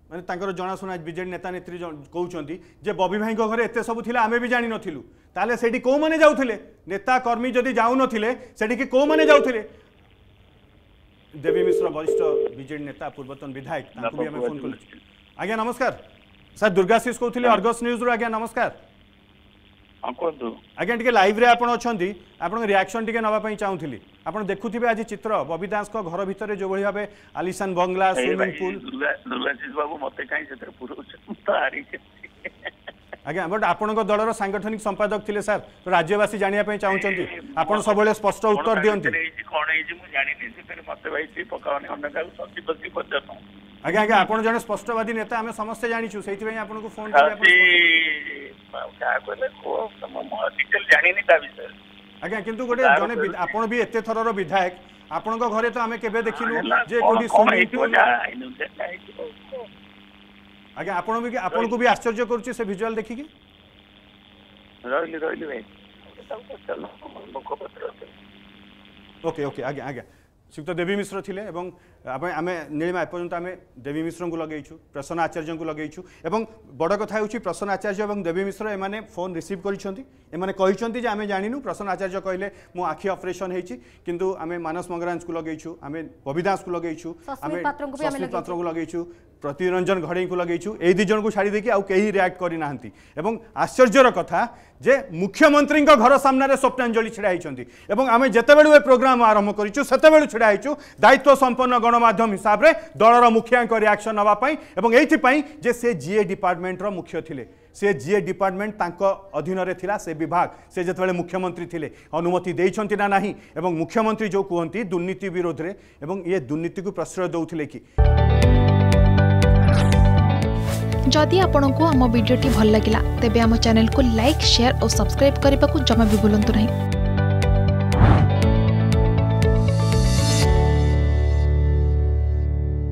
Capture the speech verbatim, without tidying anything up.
माने तांकर जनाशुना बीजेडी नेता नेत्री कहते जे बबी भाई घरे एत सब थिला आमे भी जानि नथिलु ताले सेठी को माने जाउथिले नेता कर्मी जदि जाउ नथिले सेठी कि को माने जाउथिले देवी मिश्र वरिष्ठ बीजेडी नेता पूर्वतन विधायक तांको भी हमें फोन कर आज्ञा नमस्कार सर दुर्गाशीष कहते अर्गस न्यूज रो आज्ञा नमस्कार आज्ञा टिके लाइव रे आपण अछंती आपण रिएक्शन टिके नबा पई चाहूथिली आपण देखुथिबे आज चित्र बबी दास को घर भितर जो भली भाबे आलिशान बंगला स्विमिंग पूल दुर्गाशीष बाबू मते काई सेतर पुरो तारी आज्ञा बट आपण को दलर सांगठनिक संपादक थिले सर तो राज्यवासी जानिया पई चाहूचंती आपण सबले स्पष्ट उत्तर दियंती कोन हे जे मु जानि नै सेतर मते भाई सी पकावने अन्ना का सच्ची बच्ची पचन आज्ञा आज्ञा आपण जने स्पष्टवादी नेता हमें समस्त जानिछु सेति पई आपण को फोन करी आपण क्या कहले को हम डिटेल जानि नै ता विषय आज्ञा किंतु गोटे जने आपण भी एते थरर विधायक आपण को घरे तो हमें केबे देखिनु जे कोडी स्विमिंग आज्ञा आपण भी आपण को भी आश्चर्य करूची से विजुअल देखि कि रहली रहली भाई ओके ओके आज्ञा आज्ञा श्रीयुक्त देवी मिश्र थिले एवं आमे नीलिमा एपर्यंत आमे देवी मिश्र को लगेइछु प्रसन्न आचार्य को लगेइछु एवं बड़ कथा होछि प्रसन्न आचार्य एवं देवी मिश्र एमाने फोन रिसीव करिसंती एमाने कहिसंती जे आमे जानिनु प्रसन्न आचार्य कहले मो आखि ऑपरेशन हेछि किंतु आमे मानस मंगरांज को लगेइछु आमे बबिदास को लगेइछु आमे सस्मित पात्र को लगेइछु प्रतिरंजन घड़े को लगेइछु ए दि जन को छाड़ी देकी आउ केही रिएक्ट करि नाहंती एवं आश्चर्यर कथा जे मुख्यमंत्री घर सामने स्वप्नांजलि छिड़ा होती एवं आमे जेतेबेलु ए प्रोग्राम आरंभ करिछु सेतेबेलु छिड़ा होइछु दायित्व संपन्न गणमाध्यम हिसाब रे दलर मुखिया रिएक्शन नवा पई एवं एथि पई जे से जीए डिपार्टमेंट रो मुख्य थिले से जीए डिपार्टमेंट तांको अधीन रे थिला से विभाग से जेतेबेले मुख्यमंत्री थिले अनुमति देइछंती ना नाही एवं मुख्यमंत्री जो कहंती दुर्नीति विरोध रे एवं ये दुर्नीति को प्रश्रय दउथिले कि जदि आपंक आम भिडी भल लगा तेब आम चैनल को लाइक शेयर और सब्सक्राइब करने को जमा भी भूलु नहीं।